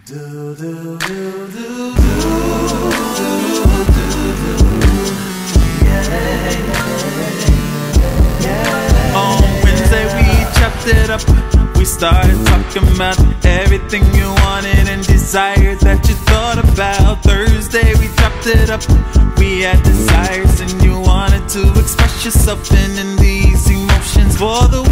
On Wednesday we chopped it up. We started talking about everything you wanted and desired that you thought about. Thursday we chopped it up. We had desires and you wanted to express yourself in these emotions for the